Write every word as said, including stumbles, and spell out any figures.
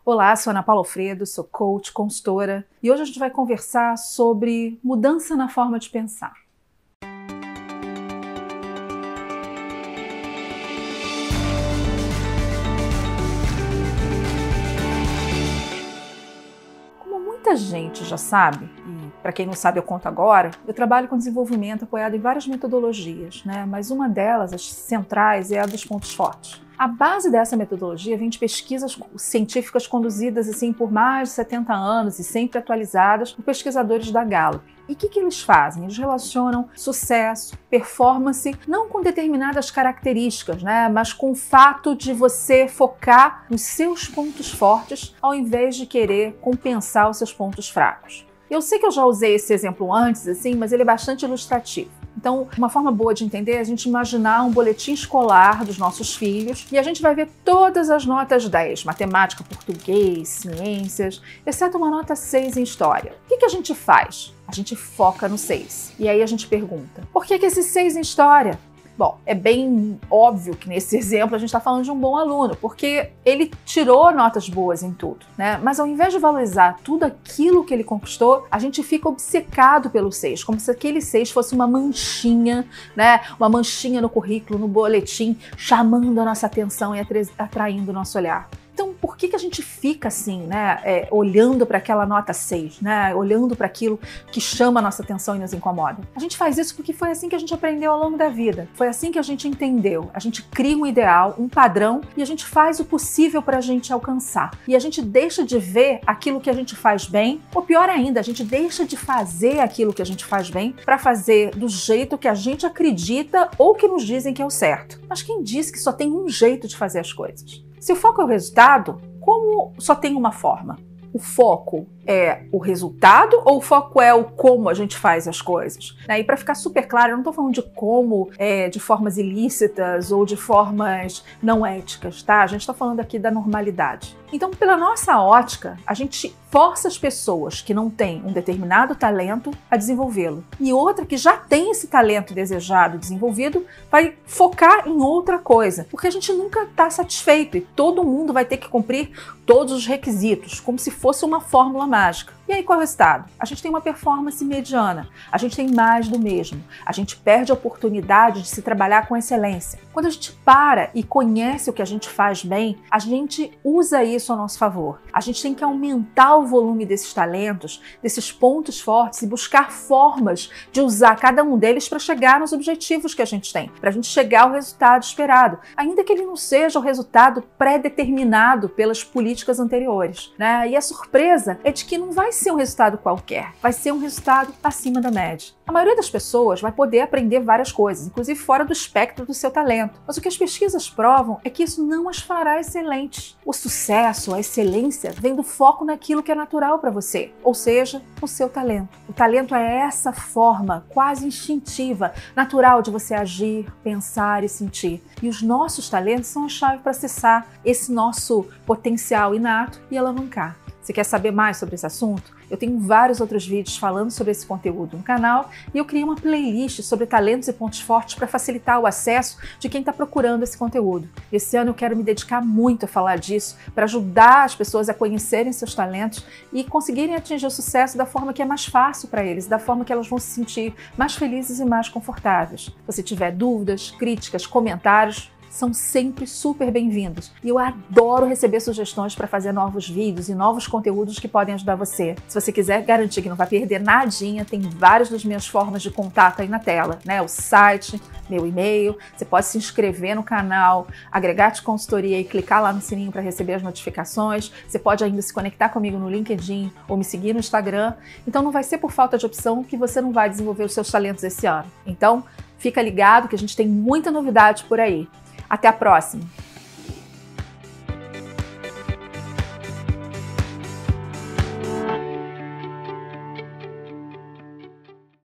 Olá, sou Ana Paula Alfredo, sou coach, consultora e hoje a gente vai conversar sobre mudança na forma de pensar. Como muita gente já sabe, e para quem não sabe eu conto agora, eu trabalho com desenvolvimento apoiado em várias metodologias, né? Mas uma delas, as centrais, é a dos pontos fortes. A base dessa metodologia vem de pesquisas científicas conduzidas assim, por mais de setenta anos e sempre atualizadas por pesquisadores da Gallup. E o que, que eles fazem? Eles relacionam sucesso, performance, não com determinadas características, né? Mas com o fato de você focar nos seus pontos fortes ao invés de querer compensar os seus pontos fracos. Eu sei que eu já usei esse exemplo antes, assim, mas ele é bastante ilustrativo. Então, uma forma boa de entender é a gente imaginar um boletim escolar dos nossos filhos e a gente vai ver todas as notas dez, matemática, português, ciências, exceto uma nota seis em história. O que, que a gente faz? A gente foca no seis. E aí a gente pergunta, por que, que esse seis em história? Bom, é bem óbvio que nesse exemplo a gente está falando de um bom aluno, porque ele tirou notas boas em tudo, né? Mas ao invés de valorizar tudo aquilo que ele conquistou, a gente fica obcecado pelo seis, como se aquele seis fosse uma manchinha, né? Uma manchinha no currículo, no boletim, chamando a nossa atenção e atraindo o nosso olhar. Então, por que, que a gente fica assim, né, é, olhando para aquela nota seis, né, olhando para aquilo que chama a nossa atenção e nos incomoda? A gente faz isso porque foi assim que a gente aprendeu ao longo da vida, foi assim que a gente entendeu. A gente cria um ideal, um padrão e a gente faz o possível para a gente alcançar. E a gente deixa de ver aquilo que a gente faz bem, ou pior ainda, a gente deixa de fazer aquilo que a gente faz bem para fazer do jeito que a gente acredita ou que nos dizem que é o certo. Mas quem diz que só tem um jeito de fazer as coisas? Se o foco é o resultado, como só tem uma forma? O foco é o resultado ou o foco é o como a gente faz as coisas? E para ficar super claro, eu não estou falando de como é, de formas ilícitas ou de formas não éticas, tá? A gente está falando aqui da normalidade. Então, pela nossa ótica, a gente força as pessoas que não têm um determinado talento a desenvolvê-lo. E outra que já tem esse talento desejado, desenvolvido, vai focar em outra coisa. Porque a gente nunca está satisfeito e todo mundo vai ter que cumprir todos os requisitos, como se fosse uma fórmula mágica. E aí qual é o resultado? A gente tem uma performance mediana, a gente tem mais do mesmo, a gente perde a oportunidade de se trabalhar com excelência. Quando a gente para e conhece o que a gente faz bem, a gente usa isso a nosso favor. A gente tem que aumentar o volume desses talentos, desses pontos fortes e buscar formas de usar cada um deles para chegar nos objetivos que a gente tem, para a gente chegar ao resultado esperado, ainda que ele não seja o resultado pré-determinado pelas políticas anteriores, né? E a surpresa é de que não vai ser um resultado qualquer, vai ser um resultado acima da média. A maioria das pessoas vai poder aprender várias coisas, inclusive fora do espectro do seu talento. Mas o que as pesquisas provam é que isso não as fará excelentes. O sucesso, a excelência, vem do foco naquilo que é natural para você, ou seja, o seu talento. O talento é essa forma quase instintiva, natural de você agir, pensar e sentir. E os nossos talentos são a chave para acessar esse nosso potencial inato e alavancar. Você quer saber mais sobre esse assunto? Eu tenho vários outros vídeos falando sobre esse conteúdo no canal e eu criei uma playlist sobre talentos e pontos fortes para facilitar o acesso de quem está procurando esse conteúdo. Esse ano eu quero me dedicar muito a falar disso, para ajudar as pessoas a conhecerem seus talentos e conseguirem atingir o sucesso da forma que é mais fácil para eles, da forma que elas vão se sentir mais felizes e mais confortáveis. Se você tiver dúvidas, críticas, comentários, são sempre super bem-vindos. E eu adoro receber sugestões para fazer novos vídeos e novos conteúdos que podem ajudar você. Se você quiser garantir que não vai perder nadinha, tem várias das minhas formas de contato aí na tela, né? O site, meu e-mail, você pode se inscrever no canal, agregar de consultoria e clicar lá no sininho para receber as notificações. Você pode ainda se conectar comigo no LinkedIn ou me seguir no Instagram. Então não vai ser por falta de opção que você não vai desenvolver os seus talentos esse ano. Então, fica ligado que a gente tem muita novidade por aí. Até a próxima!